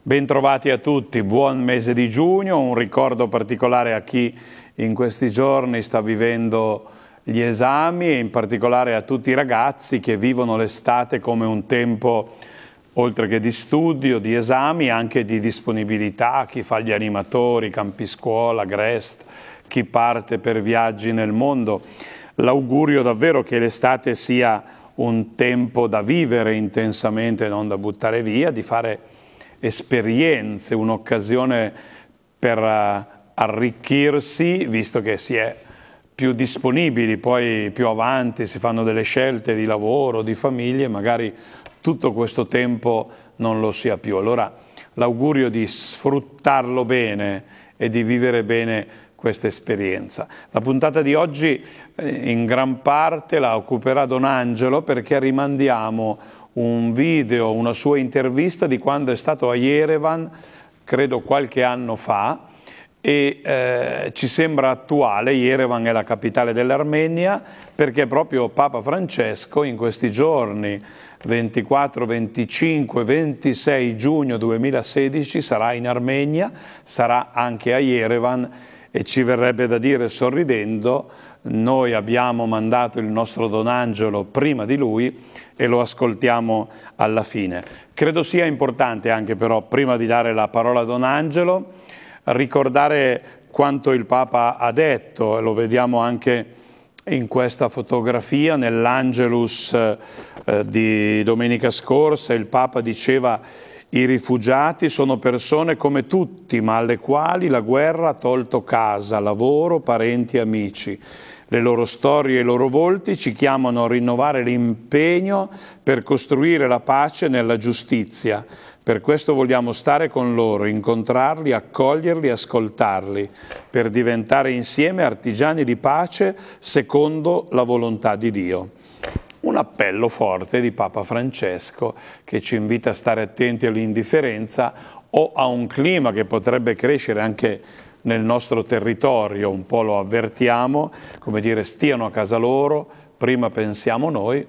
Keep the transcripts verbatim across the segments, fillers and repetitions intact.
Bentrovati a tutti, buon mese di giugno, un ricordo particolare a chi in questi giorni sta vivendo gli esami e in particolare a tutti i ragazzi che vivono l'estate come un tempo, oltre che di studio, di esami, anche di disponibilità, chi fa gli animatori, campi scuola, Grest, chi parte per viaggi nel mondo. L'augurio davvero che l'estate sia un tempo da vivere intensamente, non da buttare via, di fare esperienze, un'occasione per uh, arricchirsi, visto che si è più disponibili, poi più avanti si fanno delle scelte di lavoro, di famiglie, magari tutto questo tempo non lo sia più. Allora l'augurio di sfruttarlo bene e di vivere bene questa esperienza. La puntata di oggi eh, in gran parte la occuperà Don Angelo, perché rimandiamo un video, una sua intervista di quando è stato a Yerevan, credo qualche anno fa, e eh, ci sembra attuale. Yerevan è la capitale dell'Armenia, perché proprio Papa Francesco in questi giorni, ventiquattro, venticinque, ventisei giugno duemilasedici, sarà in Armenia, sarà anche a Yerevan, e ci verrebbe da dire sorridendo, noi abbiamo mandato il nostro Don Angelo prima di lui e lo ascoltiamo alla fine. Credo sia importante anche però, prima di dare la parola a Don Angelo, ricordare quanto il Papa ha detto, e lo vediamo anche in questa fotografia, nell'Angelus eh, di domenica scorsa. Il Papa diceva: i rifugiati sono persone come tutti, ma alle quali la guerra ha tolto casa, lavoro, parenti e amici. Le loro storie e i loro volti ci chiamano a rinnovare l'impegno per costruire la pace nella giustizia. Per questo vogliamo stare con loro, incontrarli, accoglierli, ascoltarli, per diventare insieme artigiani di pace secondo la volontà di Dio. Un appello forte di Papa Francesco che ci invita a stare attenti all'indifferenza o a un clima che potrebbe crescere anche nel nostro territorio. Un po' lo avvertiamo, come dire, stiano a casa loro, prima pensiamo noi.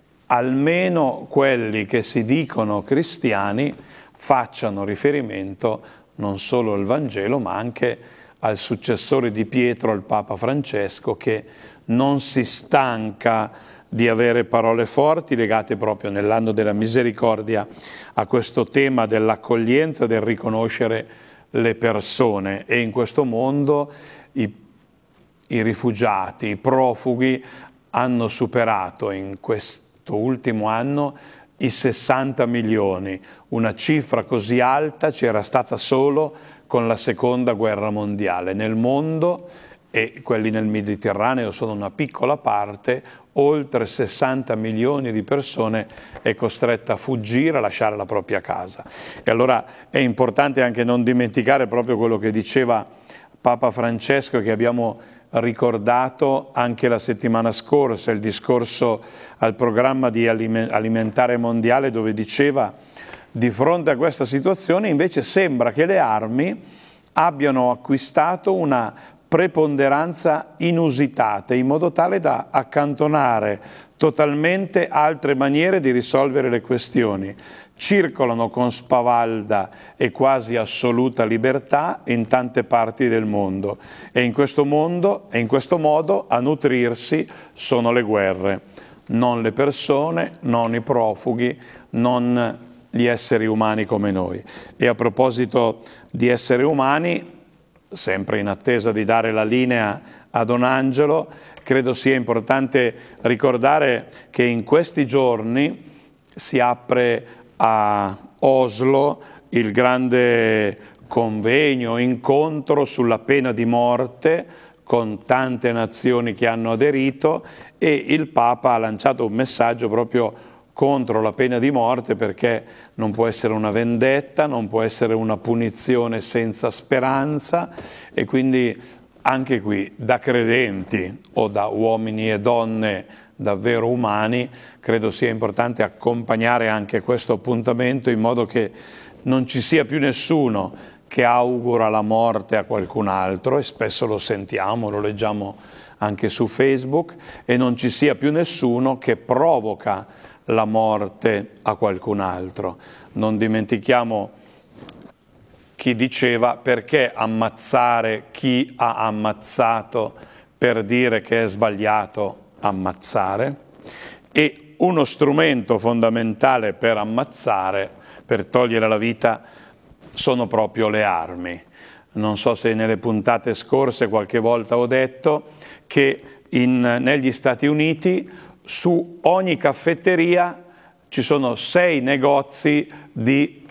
Almeno quelli che si dicono cristiani facciano riferimento non solo al Vangelo, ma anche al successore di Pietro, al Papa Francesco, che non si stanca di avere parole forti legate proprio nell'anno della misericordia a questo tema dell'accoglienza, del riconoscere le persone. E in questo mondo i, i rifugiati, i profughi hanno superato in questo ultimo anno i sessanta milioni. Una cifra così alta c'era stata solo con la seconda guerra mondiale. Nel mondo, e quelli nel Mediterraneo sono una piccola parte, oltre sessanta milioni di persone è costretta a fuggire, a lasciare la propria casa. E allora è importante anche non dimenticare proprio quello che diceva Papa Francesco, che abbiamo ricordato anche la settimana scorsa, il discorso al programma di alimentare mondiale, dove diceva: di fronte a questa situazione invece sembra che le armi abbiano acquistato una preponderanza inusitata, in modo tale da accantonare totalmente altre maniere di risolvere le questioni. Circolano con spavalda e quasi assoluta libertà in tante parti del mondo, e in questo mondo e in questo modo a nutrirsi sono le guerre, non le persone, non i profughi, non gli esseri umani come noi. E a proposito di esseri umani, sempre in attesa di dare la linea a Don Angelo, credo sia importante ricordare che in questi giorni si apre a Oslo il grande convegno, incontro sulla pena di morte, con tante nazioni che hanno aderito, e il Papa ha lanciato un messaggio proprio contro la pena di morte, perché non può essere una vendetta, non può essere una punizione senza speranza, e quindi anche qui, da credenti o da uomini e donne davvero umani, credo sia importante accompagnare anche questo appuntamento, in modo che non ci sia più nessuno che augura la morte a qualcun altro, e spesso lo sentiamo, lo leggiamo anche su Facebook, e non ci sia più nessuno che provoca la morte a qualcun altro. Non dimentichiamo chi diceva perché ammazzare chi ha ammazzato per dire che è sbagliato ammazzare, e uno strumento fondamentale per ammazzare, per togliere la vita, sono proprio le armi. Non so se nelle puntate scorse qualche volta ho detto che in, negli Stati Uniti su ogni caffetteria ci sono sei negozi di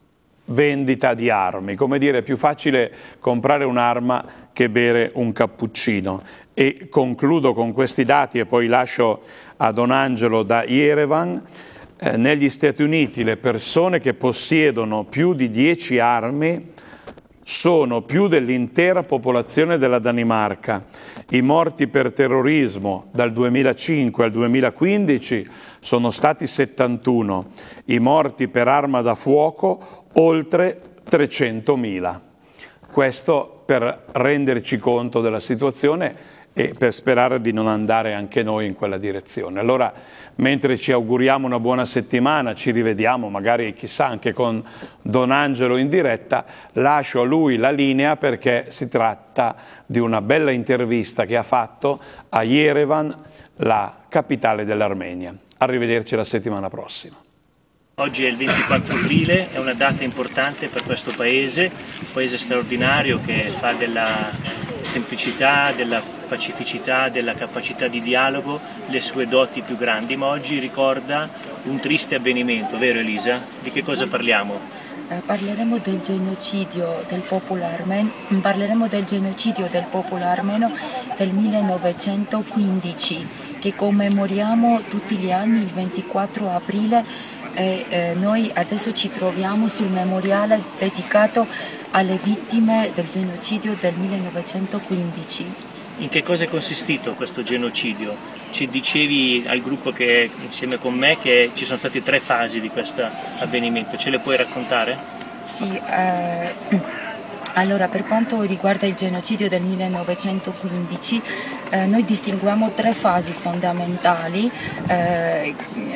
vendita di armi. Come dire, è più facile comprare un'arma che bere un cappuccino. E concludo con questi dati e poi lascio a Don Angelo da Yerevan. Eh, negli Stati Uniti le persone che possiedono più di dieci armi sono più dell'intera popolazione della Danimarca. I morti per terrorismo dal duemilacinque al duemilaquindici sono stati settantuno, i morti per arma da fuoco oltre trecentomila. Questo per renderci conto della situazione e per sperare di non andare anche noi in quella direzione. Allora, mentre ci auguriamo una buona settimana, ci rivediamo magari chissà anche con Don Angelo in diretta, lascio a lui la linea perché si tratta di una bella intervista che ha fatto a Yerevan, la capitale dell'Armenia. Arrivederci la settimana prossima. Oggi è il ventiquattro aprile, è una data importante per questo paese, un paese straordinario che fa della semplicità, della pacificità, della capacità di dialogo le sue doti più grandi, ma oggi ricorda un triste avvenimento, vero Elisa? Di che cosa parliamo? Eh, parleremo del genocidio del popolo armeno, parleremo del genocidio del popolo armeno del millenovecentoquindici, che commemoriamo tutti gli anni il ventiquattro aprile. E eh, noi adesso ci troviamo sul memoriale dedicato alle vittime del genocidio del millenovecentoquindici. In che cosa è consistito questo genocidio? Ci dicevi al gruppo che è insieme con me che ci sono state tre fasi di questo sì. avvenimento, ce le puoi raccontare? Sì, eh, allora per quanto riguarda il genocidio del millenovecentoquindici eh, noi distinguiamo tre fasi fondamentali, eh,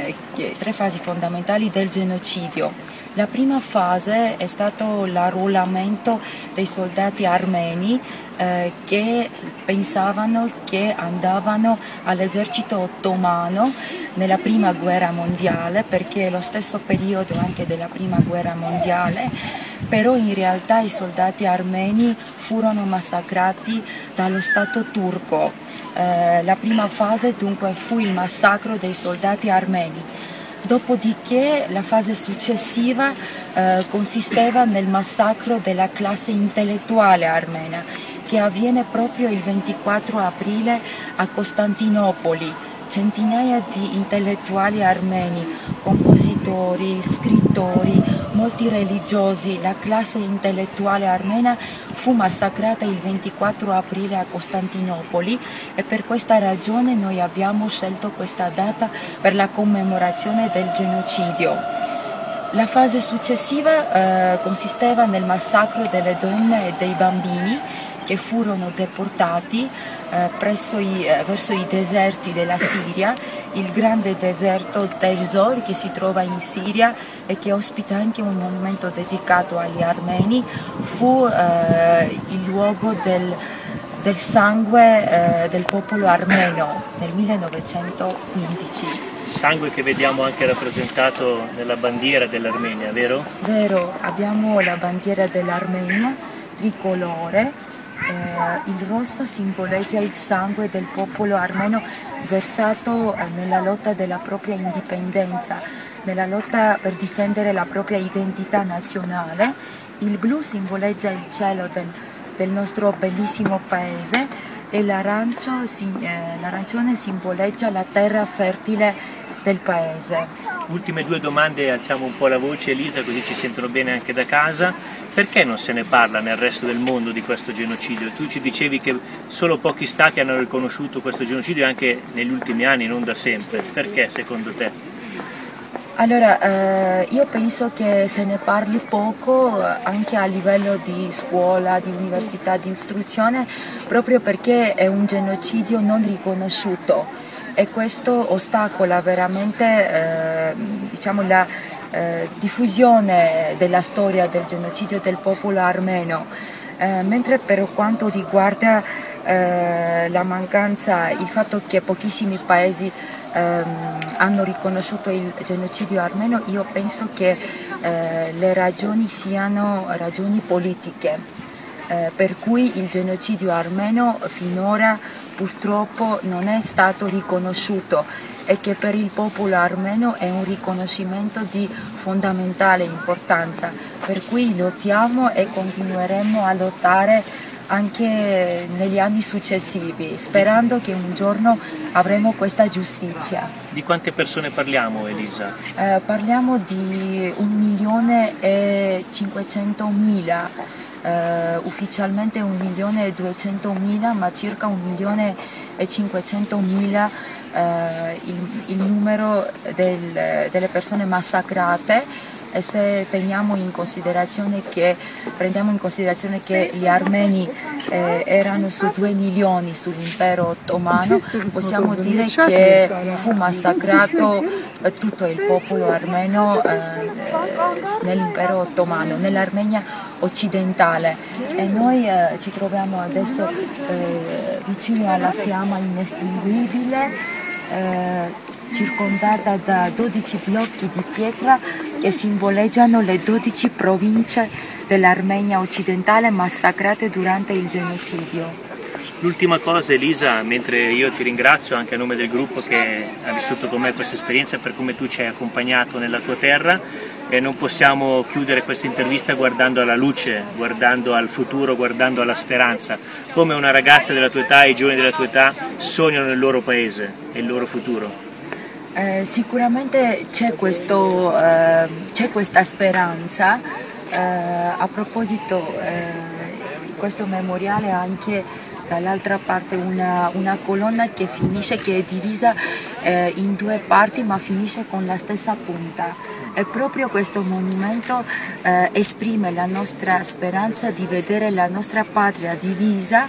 tre fasi fondamentali del genocidio. La prima fase è stato l'arruolamento dei soldati armeni eh, che pensavano che andavano all'esercito ottomano nella prima guerra mondiale, perché è lo stesso periodo anche della prima guerra mondiale, però in realtà i soldati armeni furono massacrati dallo Stato turco. Eh, la prima fase dunque fu il massacro dei soldati armeni. Dopodiché la fase successiva eh, consisteva nel massacro della classe intellettuale armena, che avviene proprio il ventiquattro aprile a Costantinopoli. Centinaia di intellettuali armeni, compositori, scrittori, molti religiosi, la classe intellettuale armena fu massacrata il ventiquattro aprile a Costantinopoli, e per questa ragione noi abbiamo scelto questa data per la commemorazione del genocidio. La fase successiva eh, consisteva nel massacro delle donne e dei bambini che furono deportati eh, presso i, eh, verso i deserti della Siria, il grande deserto Deir Zor che si trova in Siria e che ospita anche un monumento dedicato agli armeni, fu eh, il luogo del, del sangue eh, del popolo armeno nel millenovecentoquindici. Sangue che vediamo anche rappresentato nella bandiera dell'Armenia, vero? Vero, abbiamo la bandiera dell'Armenia tricolore. Eh, il rosso simboleggia il sangue del popolo armeno versato eh, nella lotta della propria indipendenza, nella lotta per difendere la propria identità nazionale. Il blu simboleggia il cielo del, del nostro bellissimo paese e l'arancione eh, simboleggia la terra fertile del paese. Ultime due domande, alziamo un po' la voce Elisa, così ci sentono bene anche da casa. Perché non se ne parla nel resto del mondo di questo genocidio? Tu ci dicevi che solo pochi stati hanno riconosciuto questo genocidio anche negli ultimi anni, non da sempre. Perché secondo te? Allora, eh, io penso che se ne parli poco anche a livello di scuola, di università, di istruzione, proprio perché è un genocidio non riconosciuto e questo ostacola veramente eh, diciamo, la eh, diffusione della storia del genocidio del popolo armeno, eh, mentre per quanto riguarda eh, la mancanza, il fatto che pochissimi paesi ehm, hanno riconosciuto il genocidio armeno, io penso che eh, le ragioni siano ragioni politiche. Eh, per cui il genocidio armeno finora purtroppo non è stato riconosciuto e che per il popolo armeno è un riconoscimento di fondamentale importanza, per cui lottiamo e continueremo a lottare anche negli anni successivi, sperando che un giorno avremo questa giustizia. Di quante persone parliamo, Elisa? Eh, parliamo di un milione e cinquecentomila. Uh, ufficialmente un milione e duecentomila, ma circa un milione e cinquecentomila uh, il, il numero del, delle persone massacrate, e se teniamo in considerazione che, prendiamo in considerazione che gli armeni eh, erano su due milioni sull'impero ottomano, possiamo dire che fu massacrato eh, tutto il popolo armeno eh, nell'impero ottomano, nell'Armenia occidentale, e noi eh, ci troviamo adesso eh, vicino alla fiamma inestinguibile, eh, circondata da dodici blocchi di pietra che simboleggiano le dodici province dell'Armenia occidentale massacrate durante il genocidio. L'ultima cosa, Elisa, mentre io ti ringrazio anche a nome del gruppo che ha vissuto con me questa esperienza, per come tu ci hai accompagnato nella tua terra, e non possiamo chiudere questa intervista guardando alla luce, guardando al futuro, guardando alla speranza, come una ragazza della tua età e i giovani della tua età sognano il loro paese e il loro futuro. Eh, sicuramente c'è eh, questa speranza. Eh, a proposito, eh, di questo memoriale anche dall'altra parte una, una colonna che finisce, che è divisa eh, in due parti ma finisce con la stessa punta, e proprio questo monumento eh, esprime la nostra speranza di vedere la nostra patria divisa,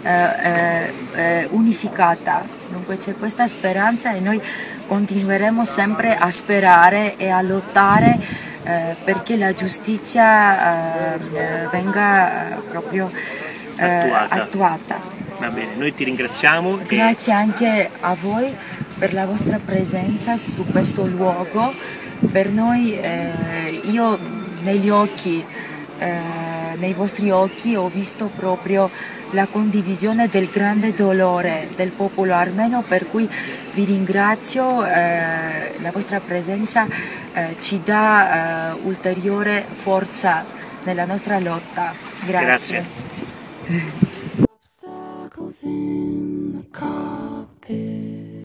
eh, eh, unificata. Dunque c'è questa speranza e noi continueremo sempre a sperare e a lottare eh, perché la giustizia eh, venga eh, proprio eh, attuata. attuata. Va bene, noi ti ringraziamo. Grazie anche a voi per la vostra presenza su questo luogo. Per noi, eh, io negli occhi, eh, nei vostri occhi ho visto proprio la condivisione del grande dolore del popolo armeno, per cui vi ringrazio, eh, la vostra presenza eh, ci dà eh, ulteriore forza nella nostra lotta. Grazie. Grazie. In the carpet.